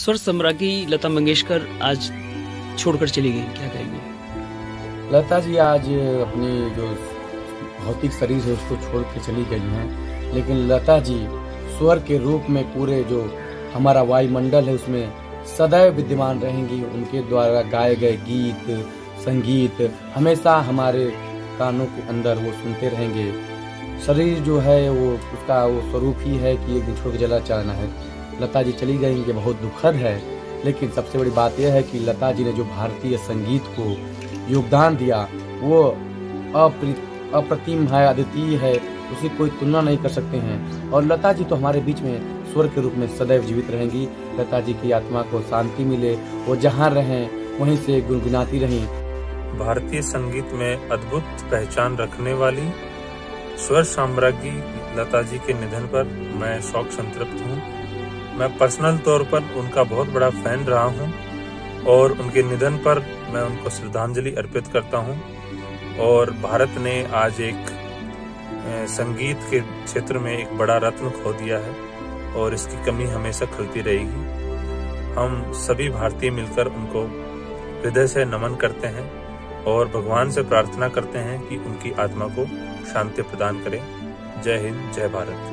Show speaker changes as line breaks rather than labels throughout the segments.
स्वर सम्राज्ञी लता मंगेशकर आज छोड़कर चली गई, क्या कहेंगे?
लता जी आज अपनी जो भौतिक शरीर है उसको छोड़ के चली गई हैं, लेकिन लता जी स्वर के रूप में पूरे जो हमारा वायुमंडल है उसमें सदैव विद्यमान रहेंगी। उनके द्वारा गाए गए गीत संगीत हमेशा हमारे कानों के अंदर वो सुनते रहेंगे। शरीर जो है वो उसका वो स्वरूप ही है कि एक दिन छोड़ के चला जाना है। लता जी चली गई, ये बहुत दुखद है, लेकिन सबसे बड़ी बात यह है कि लता जी ने जो भारतीय संगीत को योगदान दिया वो अप्रतिम है, अद्वितीय है, उसकी कोई तुलना नहीं कर सकते हैं। और लता जी तो हमारे बीच में स्वर के रूप में सदैव जीवित रहेंगी। लता जी की आत्मा को शांति मिले, वो जहाँ रहें वहीं से गुनगुनाती रहें।
भारतीय संगीत में अद्भुत पहचान रखने वाली स्वर साम्राज्ञी लता जी के निधन पर मैं शोक संतप्त हूँ। मैं पर्सनल तौर पर उनका बहुत बड़ा फैन रहा हूँ और उनके निधन पर मैं उनको श्रद्धांजलि अर्पित करता हूँ। और भारत ने आज एक संगीत के क्षेत्र में एक बड़ा रत्न खो दिया है और इसकी कमी हमेशा खलती रहेगी। हम सभी भारतीय मिलकर उनको हृदय से नमन करते हैं और भगवान से प्रार्थना करते हैं कि उनकी आत्मा को शांति प्रदान करें। जय हिंद, जय भारत।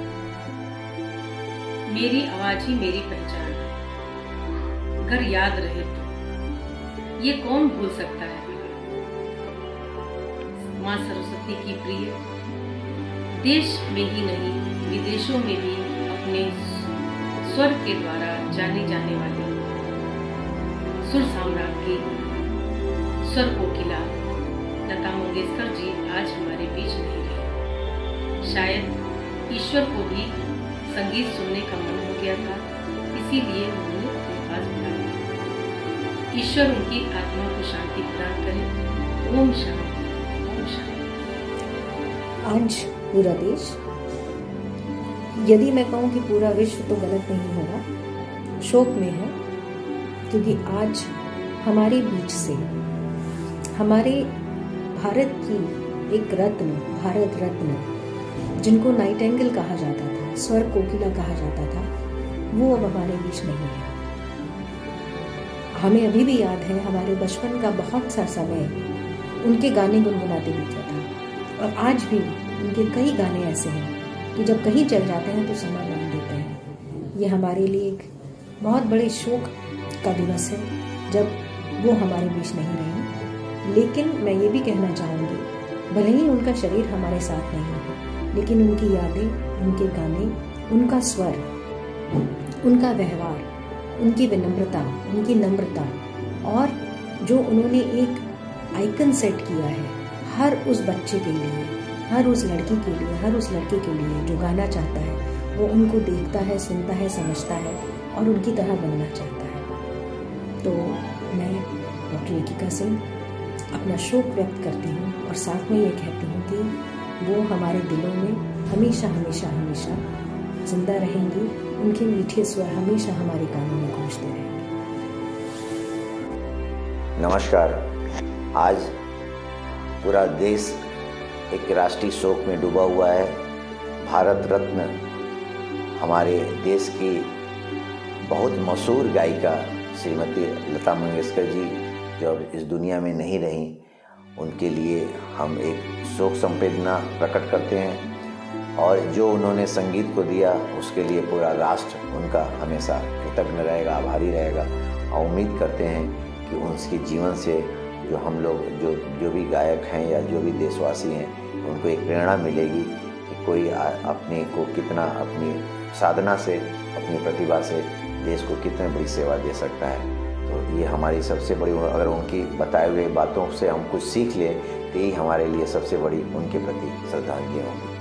मेरी आवाज ही मेरी पहचान है, अगर याद रहे तो ये कौन भूल सकता है। माँ सरस्वती की प्रिय, देश में ही नहीं विदेशों में भी अपने स्वर के द्वारा जाने जाने वाले सुर साम्राज्ञी स्वर कोकिला लता मंगेशकर जी आज हमारे बीच नहीं रहे। शायद ईश्वर को भी संगीत सुनने का मन हो गया था, इसीलिए उन्होंने अपने पास बुला लिया। ईश्वर उनकी आत्मा को शांति प्रदान करे। ओम शांति, ओम शांति।
आज पूरा देश, यदि मैं कहूँ कि पूरा विश्व तो गलत नहीं होगा, शोक में है, क्योंकि आज हमारे बीच से हमारे भारत की एक रत्न, भारत रत्न, जिनको नाइटेंगल कहा जाता था, स्वर कोकिला कहा जाता था, वो अब हमारे बीच नहीं है। हमें अभी भी याद है हमारे बचपन का बहुत सा समय उनके गाने गुनगुनाते बीता था, और आज भी उनके कई गाने ऐसे हैं कि जब कहीं चल जाते हैं तो समय मान देते हैं। ये हमारे लिए एक बहुत बड़े शोक का दिवस है जब वो हमारे बीच नहीं रहे। लेकिन मैं ये भी कहना चाहूँगी, भले ही उनका शरीर हमारे साथ नहीं है, लेकिन उनकी यादें, उनके गाने, उनका स्वर, उनका व्यवहार, उनकी विनम्रता, उनकी नम्रता, और जो उन्होंने एक आइकन सेट किया है हर उस बच्चे के लिए, हर उस लड़की के लिए, हर उस लड़के के लिए जो गाना चाहता है, वो उनको देखता है, सुनता है, समझता है और उनकी तरह बनना चाहता है। तो मैं डॉक्टर यकिका सिंह अपना शोक व्यक्त करती हूँ और साथ में ये कहती हूँ कि वो हमारे दिलों में हमेशा हमेशा हमेशा जिंदा रहेंगी। उनके मीठे स्वर हमेशा हमारे कानों में गूंजते रहेंगे।
नमस्कार। आज पूरा देश एक राष्ट्रीय शोक में डूबा हुआ है। भारत रत्न हमारे देश की बहुत मशहूर गायिका श्रीमती लता मंगेशकर जी जो अब इस दुनिया में नहीं रहीं, उनके लिए हम एक शोक संवेदना प्रकट करते हैं और जो उन्होंने संगीत को दिया उसके लिए पूरा राष्ट्र उनका हमेशा कृतज्ञ रहेगा, आभारी रहेगा। और उम्मीद करते हैं कि उनके जीवन से जो हम लोग जो भी गायक हैं या जो भी देशवासी हैं, उनको एक प्रेरणा मिलेगी कि कोई अपने को कितना अपनी साधना से, अपनी प्रतिभा से देश को कितनी बड़ी सेवा दे सकता है। तो ये हमारी सबसे बड़ी, अगर उनकी बताए हुए बातों से हम कुछ सीख लें तो यही हमारे लिए सबसे बड़ी उनके प्रति श्रद्धांजलि होगी।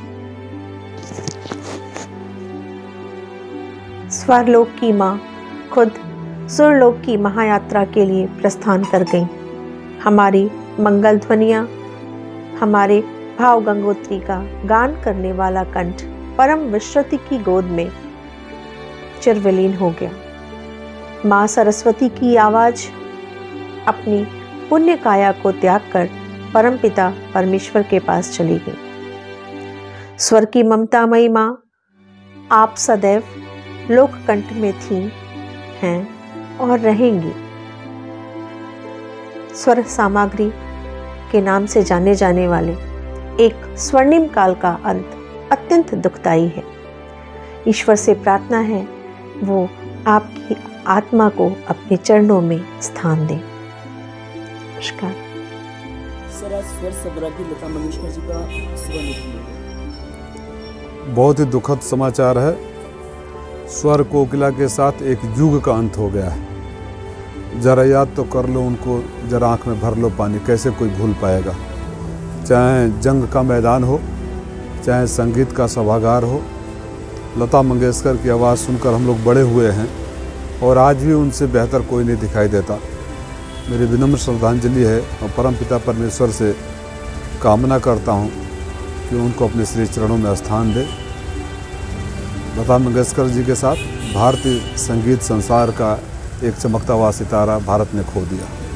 स्वरलोक की माँ खुद सुरलोक की महायात्रा के लिए प्रस्थान कर गईं। हमारी मंगल ध्वनियाँ, हमारे भाव गंगोत्री का गान करने वाला कंठ परम विश्रुति की गोद में चिरविलीन हो गया। माँ सरस्वती की आवाज अपनी पुण्य काया को त्याग कर परमपिता परमेश्वर के पास चली गई। स्वर की ममतामयी माँ, आप सदैव लोककंठ में थी, हैं और रहेंगी। स्वर सामग्री के नाम से जाने जाने वाले एक स्वर्णिम काल का अंत अत्यंत दुखदायी है। ईश्वर से प्रार्थना है वो आपकी आत्मा को अपने चरणों में स्थान दे। नमस्कार।
सर, आज स्वर साम्राज्ञी लता मंगेशकर जी का स्वर्णिम
बहुत ही दुखद समाचार है। स्वर कोकिला के साथ एक युग का अंत हो गया है। जरा याद तो कर लो उनको, जरा आंख में भर लो पानी, कैसे कोई भूल पाएगा। चाहे जंग का मैदान हो, चाहे संगीत का सभागार हो, लता मंगेशकर की आवाज़ सुनकर हम लोग बड़े हुए हैं और आज भी उनसे बेहतर कोई नहीं दिखाई देता। मेरी विनम्र श्रद्धांजलि है और परमपिता परमेश्वर से कामना करता हूँ कि उनको अपने श्री चरणों में स्थान दे। लता मंगेशकर जी के साथ भारतीय संगीत संसार का एक चमकता हुआ सितारा भारत ने खो दिया।